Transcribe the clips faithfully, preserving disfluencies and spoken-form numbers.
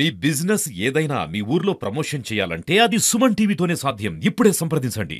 మీ business ఏదైనా మీ ఊర్లో promotion చేయాలంటే అది సుమన్ టీవీతోనే సాధ్యం. ఇప్పుడే సంప్రదించండి.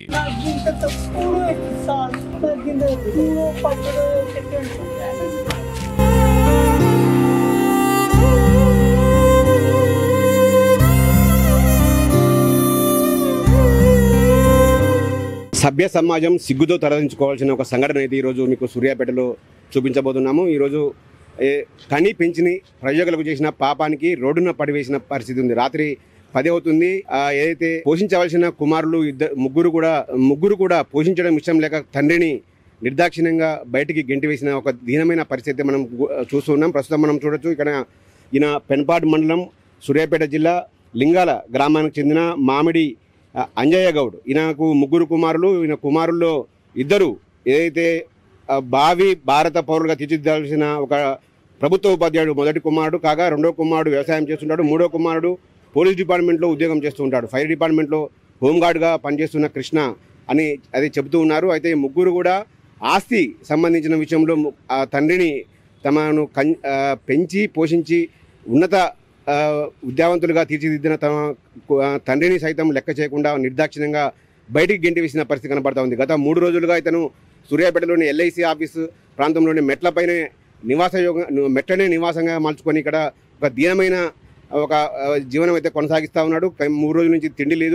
సభ్య సమాజం సిగ్గుతో తరలించుకోవాల్సిన ఒక సంఘటన అయితే ఈరోజు మీకు సూర్యాపేటలో చూపించబోతున్నాము. ఈరోజు కని పెంచిని ప్రయోగాలకు చేసిన పాపానికి రోడ్డున పడివేసిన పరిస్థితి ఉంది. రాత్రి పది అవుతుంది. ఏదైతే పోషించవలసిన కుమారులు ఇద్దరు ముగ్గురు కూడా ముగ్గురు కూడా పోషించడం ఇష్టం లేక తండ్రిని నిర్దాక్షిణ్యంగా బయటికి గెంటివేసిన ఒక దీనమైన పరిస్థితి మనం చూస్తున్నాం. ప్రస్తుతం మనం చూడొచ్చు. ఇక్కడ ఈయన పెన్పాడ్ మండలం సూర్యాపేట జిల్లా లింగాల గ్రామానికి చెందిన మామిడి అంజయ్య గౌడ్. ఈయనకు ముగ్గురు కుమారులు. ఈయన కుమారుల్లో ఇద్దరు ఏదైతే భావి భారత పౌరులుగా తీర్చిదిద్దాల్సిన ఒక ప్రభుత్వ ఉపాధ్యాయుడు మొదటి కుమారుడు కాగా, రెండో కుమారుడు వ్యవసాయం చేస్తుంటాడు. మూడో కుమారుడు పోలీస్ డిపార్ట్మెంట్లో ఉద్యోగం చేస్తూ ఉంటాడు. ఫైర్ డిపార్ట్మెంట్లో హోంగార్డ్గా పనిచేస్తున్న కృష్ణ అని అది చెబుతూ ఉన్నారు. అయితే ముగ్గురు కూడా ఆస్తి సంబంధించిన విషయంలో ఆ తండ్రిని తమను పెంచి పోషించి ఉన్నత విద్యావంతులుగా తీర్చిదిద్దిన తమ తండ్రిని సైతం లెక్క చేయకుండా నిర్దాక్షిణ్యంగా బయటికి గెంటి వేసిన పరిస్థితి కనబడతా ఉంది. గత మూడు రోజులుగా ఇతను సూర్యాపేటలోని ఎల్ఐసి ఆఫీసు ప్రాంతంలోని మెట్లపైనే నివాస యోగ మెట్లనే నివాసంగా మార్చుకొని ఇక్కడ ఒక దీనమైన ఒక జీవనం అయితే కొనసాగిస్తూ ఉన్నాడు. మూడు రోజుల నుంచి తిండి లేదు.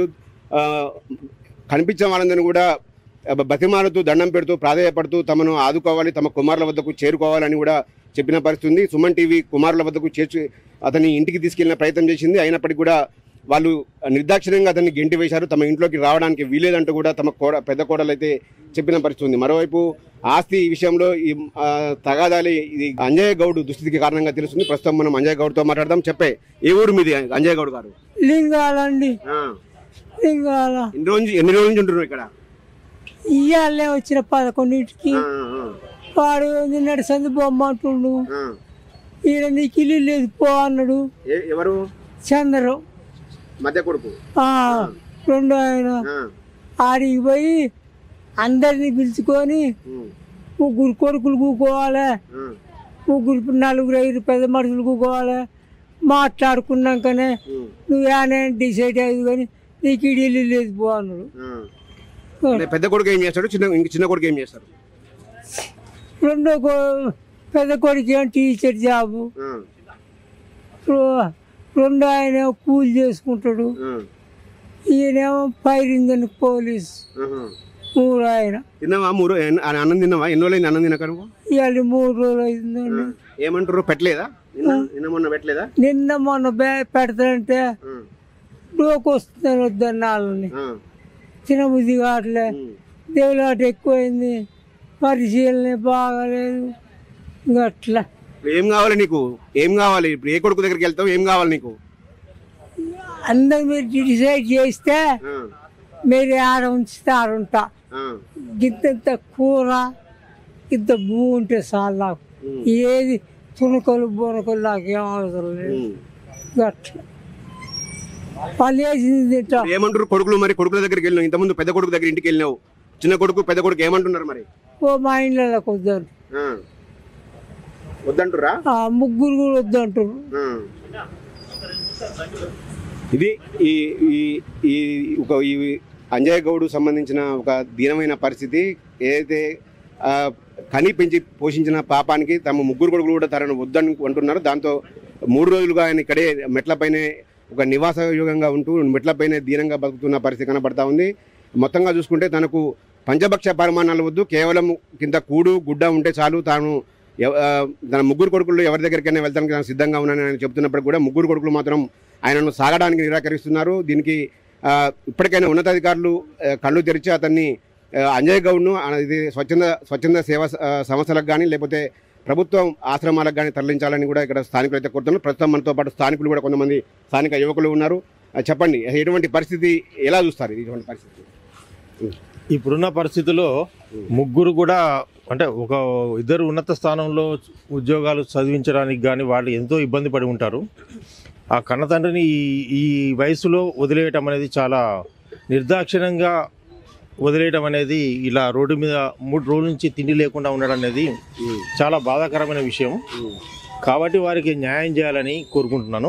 కనిపించిన వాళ్ళందరినీ కూడా బతిమాలుతూ దండం పెడుతూ ప్రాధాయపడుతూ తమను ఆదుకోవాలి, తమ కుమారుల వద్దకు చేరుకోవాలని కూడా చెప్పిన పరిస్థితి ఉంది. సుమన్ టీవీ కుమారుల వద్దకు చేర్చి అతన్ని ఇంటికి తీసుకెళ్లిన ప్రయత్నం చేసింది. అయినప్పటికీ కూడా వాళ్ళు నిర్దాక్షిణ్యంగా అతన్ని గెంటి వేశారు. తమ ఇంట్లోకి రావడానికి వీలేదంటూ కూడా తమ కోడ పెద్ద కోడలు అయితే చెప్పిన పరిస్థితి ఉంది. మరోవైపు ఆస్తి విషయంలో ఈ తగాదాలి ఇది అంజయ్య గౌడ్ దుస్థితికి కారణంగా తెలుస్తుంది. ప్రస్తుతం మనం అంజయ్య గౌడ్తో మాట్లాడదాం. చెప్పే ఏ ఊరు మీది అంజయ్య గౌడ్ గారు? లింగాలండి. లింగాల ఎన్ని రోజు ఎన్ని రోజుల నుంచి ఉంటున్నారు ఇక్కడ? ఇవాళే వచ్చిన పదకొండింటికి. వాడు నిన్నటి సంది బొమ్మంటుండు. ఈయన నీకు ఇల్లు లేదు పో అన్నాడు. ఎవరు? చంద్రు మధ్య కొడుకు. రెండు ఆయన ఆడికి పోయి అందరిని పిలుచుకొని ముగ్గురు కొడుకులు కూకోవాలి, ముగ్గురు నలుగురు ఐదు పెద్ద మనుషులు కూకోవాలి. మాట్లాడుకున్నాకనే నువ్వు ఏమైనా డిసైడ్ అయ్యి కానీ నీకు ఇల్లు లేదు పో అన్నాడు. పెద్ద కొడుకు ఏం చేస్తాడు? చిన్న చిన్న కొడుకు ఏం చేస్తాడు? రెండో పెద్ద కొడుకు ఏమో టీచర్ జాబు, రెండు ఆయన కూలి చేసుకుంటాడు. ఈయనేమో ఫైర్ ఇంజన్ పోలీస్. మూడు ఆయన తిన్నావా? మూడు అన్నం తిన్నావా? ఎన్ని రోజులు అన్నం తినక? ఇవాళ మూడు రోజులు అయిందండి. ఏమంటారు? పెట్టలేదా? నిన్న మొన్న పెట్టలేదా? నిన్న మొన్న పెడతాడంటే డోకు వస్తుందని వద్దని వాళ్ళని తినబుద్ధి కావట్లే. దేవులాట ఎక్కువైంది, పరిశీలన బాగాలేదు. ఇంకా అట్లా ఏం కావాలి నీకు? ఏం కావాలి? ఇప్పుడు ఏ కొడుకు దగ్గరికి వెళ్తావు? ఏం కావాలి నీకు? అందరు మీరు డిసైడ్ చేస్తే మీరు ఆడ ఉంచితే ఆడుంటా. ఇంత కూర ఇంత భూ ఉంటే చాలు నాకు. ఏది తుణుకలు బొనకలు నాకు ఏం అవసరం లేదు. అట్లా వాళ్ళు వేసింది తింటా. ఏమంటారు కొడుకులు? మరి కొడుకుల దగ్గరికి వెళ్ళినావు, ఇంతకుముందు పెద్ద కొడుకు దగ్గర ఇంటికి వెళ్ళినావు. చిన్న కొడుకు పెద్ద కొడుకు ఏమంటున్నారు మరి? ఓ మా ఇంట్లోకి వద్దాను వద్దంటురా? ముగ్గురు కూడా వద్దంటారు. ఇది ఈ ఒక ఈ అంజయ్య గౌడ్ సంబంధించిన ఒక దీనమైన పరిస్థితి. ఏదైతే కని పెంచి పోషించిన పాపానికి తమ ముగ్గురు కొడుకులు కూడా తనను వద్దని అంటున్నారు. దాంతో మూడు రోజులుగా ఆయన ఇక్కడే మెట్లపైనే ఒక నివాసయోగంగా ఉంటూ మెట్లపైనే దీనంగా బతుకుతున్న పరిస్థితి కనబడతా ఉంది. మొత్తంగా చూసుకుంటే తనకు పంచభక్ష పరిమాణాలు వద్దు, కేవలం కింద కూడు గుడ్డ ఉంటే చాలు, తాను తన ముగ్గురు కొడుకులు ఎవరి దగ్గరికైనా వెళ్తానికి తాను సిద్ధంగా ఉన్నానని ఆయన చెప్తున్నప్పుడు కూడా ముగ్గురు కొడుకులు మాత్రం ఆయనను సాగడానికి నిరాకరిస్తున్నారు. దీనికి ఇప్పటికైనా ఉన్నతాధికారులు కళ్ళు తెరిచి అతన్ని అంజయ్య గౌడ్ను ఇది స్వచ్ఛంద స్వచ్ఛంద సేవా సంస్థలకు కానీ లేకపోతే ప్రభుత్వం ఆశ్రమాలకు కానీ తరలించాలని కూడా ఇక్కడ స్థానికులు అయితే కోరుతున్నారు. ప్రస్తుతం మనతో పాటు స్థానికులు కూడా కొంతమంది స్థానిక యువకులు ఉన్నారు. చెప్పండి, ఎటువంటి పరిస్థితి ఎలా చూస్తారు? ఇటువంటి పరిస్థితి ఇప్పుడున్న పరిస్థితుల్లో ముగ్గురు కూడా అంటే ఒక ఇద్దరు ఉన్నత స్థానంలో ఉద్యోగాలు చదివించడానికి కానీ వాళ్ళు ఎంతో ఇబ్బంది పడి ఉంటారు. ఆ కన్నతండ్రిని ఈ ఈ వయసులో వదిలేయటం అనేది చాలా నిర్దాక్షిణ్యంగా వదిలేయడం అనేది, ఇలా రోడ్డు మీద మూడు రోజుల నుంచి తిండి లేకుండా ఉండడం అనేది చాలా బాధాకరమైన విషయం. కాబట్టి వారికి న్యాయం చేయాలని కోరుకుంటున్నాను.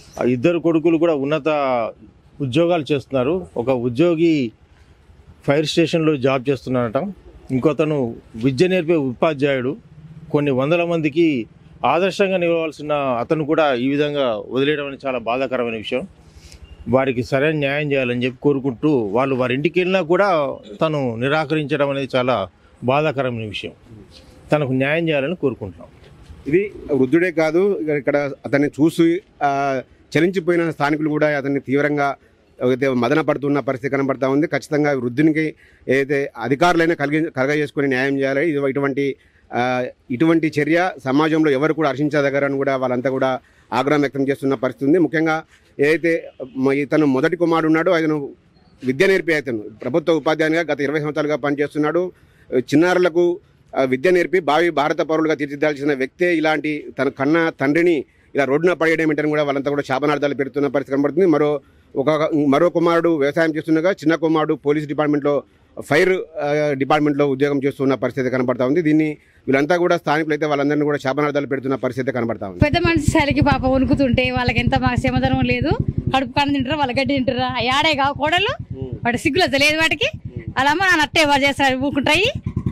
ఆ ఇద్దరు కొడుకులు కూడా ఉన్నత ఉద్యోగాలు చేస్తున్నారు. ఒక ఉద్యోగి ఫైర్ స్టేషన్లో జాబ్ చేస్తున్నారట. ఇంకొతను విద్య నేర్పే ఉపాధ్యాయుడు. కొన్ని వందల మందికి ఆదర్శంగా నిలవాల్సిన అతను కూడా ఈ విధంగా వదిలేయడం అనేది చాలా బాధాకరమైన విషయం. వారికి సరైన న్యాయం చేయాలని చెప్పి కోరుకుంటూ వాళ్ళు వారి ఇంటికి వెళ్ళినా కూడా తను నిరాకరించడం అనేది చాలా బాధాకరమైన విషయం. తనకు న్యాయం చేయాలని కోరుకుంటున్నాం. ఇది వృద్ధుడే కాదు, ఇక్కడ అతన్ని చూసి చలించిపోయిన స్థానికులు కూడా అతన్ని తీవ్రంగా అయితే మదన పడుతున్న పరిస్థితి కనబడతా ఉంది. ఖచ్చితంగా వృద్ధునికి ఏదైతే అధికారులైనా కలిగి కలగజేసుకొని న్యాయం చేయాలి. ఇది ఇటువంటి ఇటువంటి చర్య సమాజంలో ఎవరు కూడా హర్షించదగరని కూడా వాళ్ళంతా కూడా ఆగ్రహం వ్యక్తం చేస్తున్న పరిస్థితి ఉంది. ముఖ్యంగా ఏదైతే ఇతను మొదటి కుమారుడు ఉన్నాడో అతను విద్య నేర్పే అతను ప్రభుత్వ ఉపాధ్యాయునిగా గత ఇరవై సంవత్సరాలుగా పనిచేస్తున్నాడు. చిన్నారులకు విద్య నేర్పి భావి భారత పౌరులుగా తీర్చిదిద్దాల్సిన వ్యక్తే ఇలాంటి తన కన్న తండ్రిని ఇలా రోడ్డున పడేయడం ఏంటని కూడా వాళ్ళంతా కూడా శాపనార్థాలు పెడుతున్న పరిస్థితి కనబడుతుంది. మరో ఒక మరో కుమారుడు వ్యవసాయం చేస్తుండగా చిన్న కుమారుడు పోలీస్ డిపార్ట్మెంట్లో ఫైర్ డిపార్ట్మెంట్లో ఉద్యోగం చేస్తున్న పరిస్థితి కనబడతా ఉంది. దీన్ని వీళ్ళంతా కూడా స్థానికులు అయితే వాళ్ళందరినీ కూడా శాపనార్థాలు పెడుతున్న పరిస్థితి కనబడతా ఉంది. పెద్ద మనిషి సరికి పాప వణుకుతుంటే వాళ్ళకి ఎంత మాకు శ్రమధనం లేదు. కడుపు కన్ను తింటారా, వాళ్ళ గడ్డి తింటారా, ఆడే కావు కోడలు వాటి సిగ్గులు లేదు వాటికి. అలా అమ్మ నాన్న అట్టే వాడు చేస్తారు ఊకుంటాయి.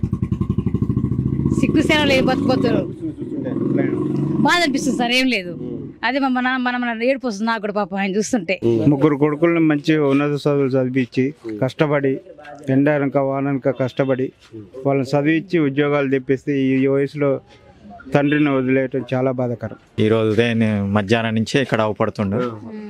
సిగ్గు సేవ లేదు, బతుకుపోతారు. బాధ అనిపిస్తుంది సార్, ఏం లేదు. అదే మన మనం ఏడుపు వస్తుంది నాకు కూడా పాపం ఆయన చూస్తుంటే. ముగ్గురు కొడుకులను మంచి ఉన్నత చదువులు చదివించి కష్టపడి ఎండారనక వాననక కష్టపడి వాళ్ళని చదివించి ఉద్యోగాలు తెప్పిస్తే ఈ వయసులో తండ్రిని వదిలేయటం చాలా బాధాకరం. ఈ రోజు ఉదయం మధ్యాహ్నం నుంచి ఇక్కడ అవపడుతుండు.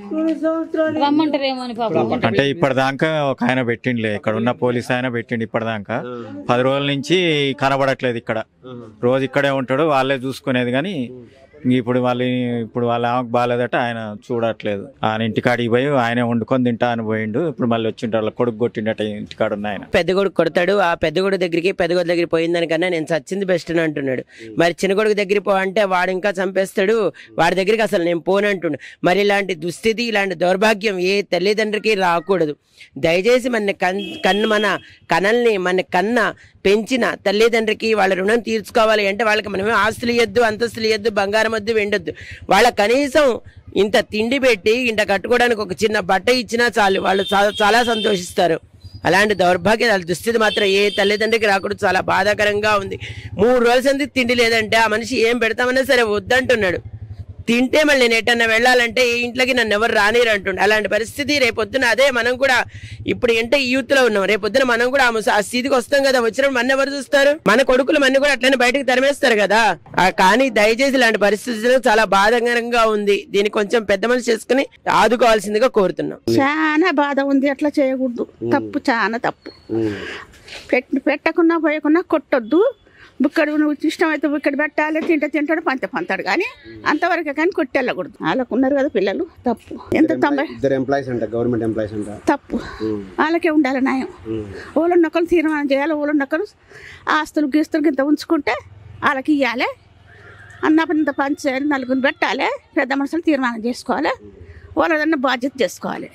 అంటే ఇప్పటిదాకా ఒక ఆయన పెట్టిండులే, ఇక్కడ ఉన్న పోలీస్ ఆయన పెట్టిండు. ఇప్పటిదాకా పది రోజుల నుంచి కనబడట్లేదు ఇక్కడ. రోజు ఇక్కడే ఉంటాడు, వాళ్ళే చూసుకునేది. కానీ ఇప్పుడు వాళ్ళు ఇప్పుడు వాళ్ళ ఆమెకు బాగాలేదట, ఆయన చూడట్లేదు. ఆయన ఇంటికాడికి పోయి ఆయనే వండుకొని తింటా అని పోయిండు. ఇప్పుడు మళ్ళీ వచ్చిండు, వాళ్ళ కొడుకు కొట్టిండట ఇంటికాడ ఉన్న ఆయన. పెద్ద కొడుకు కొడతాడు. ఆ పెద్ద కొడుకు దగ్గరికి పెద్ద కొడుకు దగ్గర పోయిందానికన్నా నేను చచ్చింది బెస్ట్ అని అంటున్నాడు. మరి చిన్న కొడుకు దగ్గరికి పో అంటే వాడు ఇంకా చంపేస్తాడు, వాడి దగ్గరికి అసలు నేను పోనంటుండు. మరి ఇలాంటి దుస్థితి, ఇలాంటి దౌర్భాగ్యం ఏ తల్లిదండ్రికి రాకూడదు. దయచేసి మన కన్ కన్ను మన కనల్ని మన కన్న పెంచిన తల్లిదండ్రికి వాళ్ళ రుణం తీర్చుకోవాలి అంటే వాళ్ళకి మనమే ఆస్తులు ఇవ్వద్దు, అంతస్తులు ఇవ్వద్దు, బంగారం వద్దు, వెండొద్దు. వాళ్ళ కనీసం ఇంత తిండి పెట్టి ఇంత కట్టుకోవడానికి ఒక చిన్న బట్ట ఇచ్చినా చాలు, వాళ్ళు చాలా సంతోషిస్తారు. అలాంటి దౌర్భాగ్య దుస్థితి మాత్రం ఏ తల్లిదండ్రికి రాకూడదు. చాలా బాధాకరంగా ఉంది. మూడు రోజుల సంది తిండి లేదంటే ఆ మనిషి ఏం పెడతామన్నా సరే వద్దంటున్నాడు. తింటే మళ్ళీ నేను ఎటన్నా వెళ్ళాలంటే ఈ ఇంట్లోకి నన్ను ఎవరు రానిరు అంటుండే. అలాంటి పరిస్థితి రేపొద్దున అదే మనం కూడా ఇప్పుడు అంటే యూత్లో ఉన్నాం. రేపొద్దున మనం కూడా ఆ స్థితికి వస్తాం కదా. వచ్చినప్పుడు మన ఎవరు చూస్తారు? మన కొడుకులు మన కూడా అట్లనే బయటకు తరిమేస్తారు కదా. కానీ దయచేసి ఇలాంటి పరిస్థితులు చాలా బాధాకరంగా ఉంది. దీన్ని కొంచెం పెద్ద మనిషి చేసుకుని ఆదుకోవాల్సిందిగా కోరుతున్నాం. చాలా బాధ ఉంది. అట్లా చేయకూడదు, తప్పు, చాలా తప్పు. పెట్టి పెట్టకున్నా పోయకున్నా కొట్టొద్దు. బుక్కడు నువ్వు ఇష్టమైతే బుక్కడు పెట్టాలి, తింటే తింటాడు, పంత పంతాడు. కానీ అంతవరకు కానీ కొట్టెళ్ళకూడదు. వాళ్ళకు ఉన్నారు కదా పిల్లలు, తప్పు. ఎంత తొంభై ఇద్దరు ఎంప్లాయీస్ అంట, గవర్నమెంట్ ఎంప్లాయీస్ అంట, తప్పు. వాళ్ళకే ఉండాలి న్యాయం. ఊళ్ళున్నొక్కరు తీర్మానం చేయాలి. ఊళ్ళున్నొక్కరు ఆస్తులు గీస్తులు ఇంత ఉంచుకుంటే వాళ్ళకి ఇవ్వాలి. అన్నప్పుడు ఇంత పంచాలి, నలుగురిని పెట్టాలి. పెద్ద మనుషులు తీర్మానం చేసుకోవాలి, వాళ్ళదన్న బాధ్యత చేసుకోవాలి.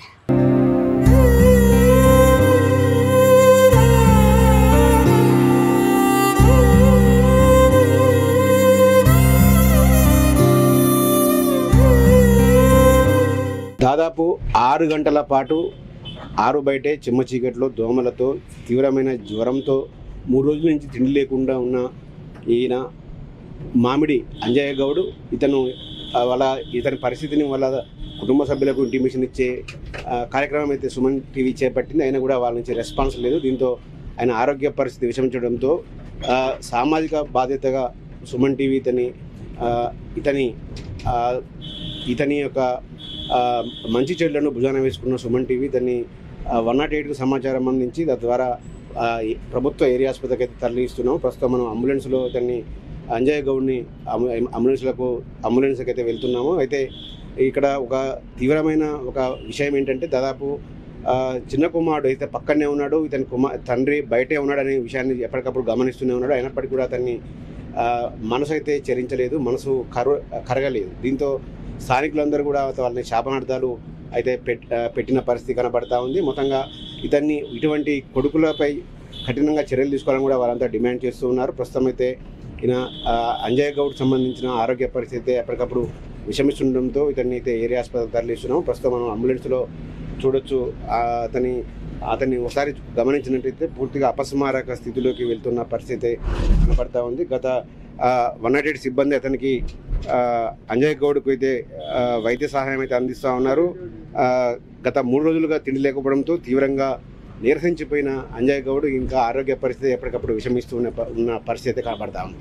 దాదాపు ఆరు గంటల పాటు ఆరు బయటే చిమ్మ చీకట్లో దోమలతో తీవ్రమైన జ్వరంతో మూడు రోజుల నుంచి తిండి లేకుండా ఉన్న ఈయన మామిడి అంజయ్య గౌడ్, ఇతను వాళ్ళ ఇతని పరిస్థితిని వాళ్ళ కుటుంబ సభ్యులకు ఇంటిమేషన్ ఇచ్చే కార్యక్రమం అయితే సుమన్ టీవీ చేపట్టింది. అయినా కూడా వాళ్ళ నుంచి రెస్పాన్స్ లేదు. దీంతో ఆయన ఆరోగ్య పరిస్థితి విషమించడంతో సామాజిక బాధ్యతగా సుమన్ టీవీ ఇతని ఇతని ఇతని యొక్క మంచి చెడులను భుజాన వేసుకున్న సుమన్ టీవీ దాన్ని వన్ నాట్ ఎయిట్కి సమాచారం అందించి తద్వారా ప్రభుత్వ ఏరియా ఆసుపత్రికి అయితే తరలిస్తున్నాం. ప్రస్తుతం మనం అంబులెన్స్లో దాన్ని అంజయ్ గౌడ్ని అంబులెన్స్లకు అంబులెన్స్కి అయితే వెళ్తున్నాము. అయితే ఇక్కడ ఒక తీవ్రమైన ఒక విషయం ఏంటంటే దాదాపు చిన్న కుమారుడు అయితే పక్కనే ఉన్నాడు, ఇతని కుమార్ తండ్రి బయటే ఉన్నాడు అనే విషయాన్ని ఎప్పటికప్పుడు గమనిస్తూనే ఉన్నాడు. అయినప్పటికీ కూడా అతన్ని మనసు అయితే చరించలేదు, మనసు కర కరగలేదు. దీంతో స్థానికులందరూ కూడా వాళ్ళని శాపనార్థాలు అయితే పెట్టిన పరిస్థితి కనబడతా ఉంది. మొత్తంగా ఇతన్ని ఇటువంటి కొడుకులపై కఠినంగా చర్యలు తీసుకోవాలని కూడా వాళ్ళంతా డిమాండ్ చేస్తూ ఉన్నారు. ప్రస్తుతం అయితే ఈయన అంజయ్ గౌడ్ సంబంధించిన ఆరోగ్య పరిస్థితి ఎప్పటికప్పుడు విషమిస్తుండడంతో ఇతన్ని అయితే ఏరియా ఆసుపత్రికి తరలిస్తున్నాం. ప్రస్తుతం మనం అంబులెన్స్లో చూడొచ్చు. అతని అతన్ని ఒకసారి గమనించినట్టయితే పూర్తిగా అపస్మారక స్థితిలోకి వెళ్తున్న పరిస్థితి కనపడతా ఉంది. గత వన్ నాట్ ఎయిట్ సిబ్బంది అతనికి అంజయ్ గౌడ్కు అయితే వైద్య సహాయం అయితే అందిస్తూ ఉన్నారు. గత మూడు రోజులుగా తిండి లేకపోవడంతో తీవ్రంగా నీరసించిపోయిన అంజయ్ గౌడ్ ఇంకా ఆరోగ్య పరిస్థితి ఎప్పటికప్పుడు విషమిస్తూ ఉన్న ఉన్న పరిస్థితి కనపడతా ఉంది.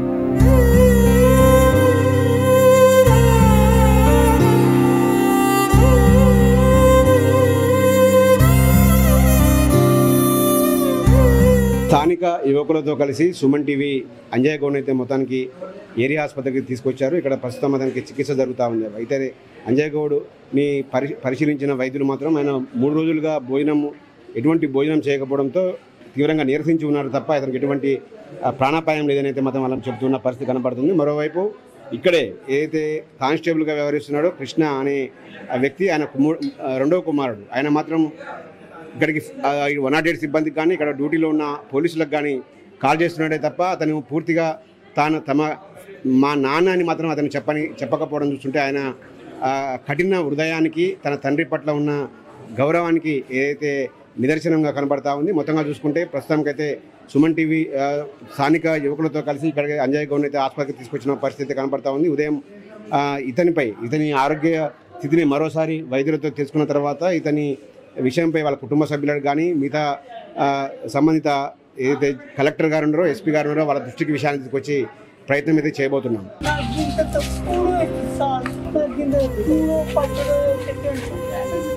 స్థానిక యువకులతో కలిసి సుమన్ టీవీ అంజయ్ గౌడ్ అయితే మొత్తానికి ఏరియా ఆసుపత్రికి తీసుకొచ్చారు. ఇక్కడ ప్రస్తుతం అతనికి చికిత్స జరుగుతూ ఉంది. అయితే అంజయ్ గౌడ్ని పరి పరిశీలించిన వైద్యులు మాత్రం ఆయన మూడు రోజులుగా భోజనం ఎటువంటి భోజనం చేయకపోవడంతో తీవ్రంగా నీరసించి ఉన్నారు తప్ప అతనికి ఎటువంటి ప్రాణాపాయం లేదని అయితే మాత్రం వాళ్ళని చెబుతున్న పరిస్థితి కనపడుతుంది. మరోవైపు ఇక్కడే ఏదైతే కానిస్టేబుల్గా వ్యవహరిస్తున్నాడో కృష్ణ అనే వ్యక్తి ఆయన రెండవ కుమారుడు, ఆయన మాత్రం ఇక్కడికి వన్ నాట్ ఎయిట్ సిబ్బందికి కానీ ఇక్కడ డ్యూటీలో ఉన్న పోలీసులకు కానీ కాల్ చేస్తున్నాడే తప్ప అతను పూర్తిగా తాను తమ మా నాన్న అని మాత్రం అతను చెప్పని చెప్పకపోవడం చూస్తుంటే ఆయన కఠిన హృదయానికి తన తండ్రి పట్ల ఉన్న గౌరవానికి ఏదైతే నిదర్శనంగా కనబడతా ఉంది. మొత్తంగా చూసుకుంటే ప్రస్తుతానికైతే సుమన్ టీవీ స్థానిక యువకులతో కలిసి ఇక్కడికి అంజయ్ గౌడ్ అయితే ఆసుపత్రికి తీసుకొచ్చిన పరిస్థితి కనబడతా ఉంది. ఉదయం ఇతనిపై ఇతని ఆరోగ్య స్థితిని మరోసారి వైద్యులతో తెలుసుకున్న తర్వాత ఇతని విషయంపై వాళ్ళ కుటుంబ సభ్యులకు కానీ మిగతా సంబంధిత ఏదైతే కలెక్టర్ గారు ఉన్నారో ఎస్పీ గారు ఉన్నారో వాళ్ళ దృష్టికి విషయాన్ని తీసుకొచ్చి ప్రయత్నం అయితే చేయబోతున్నాం. నాకు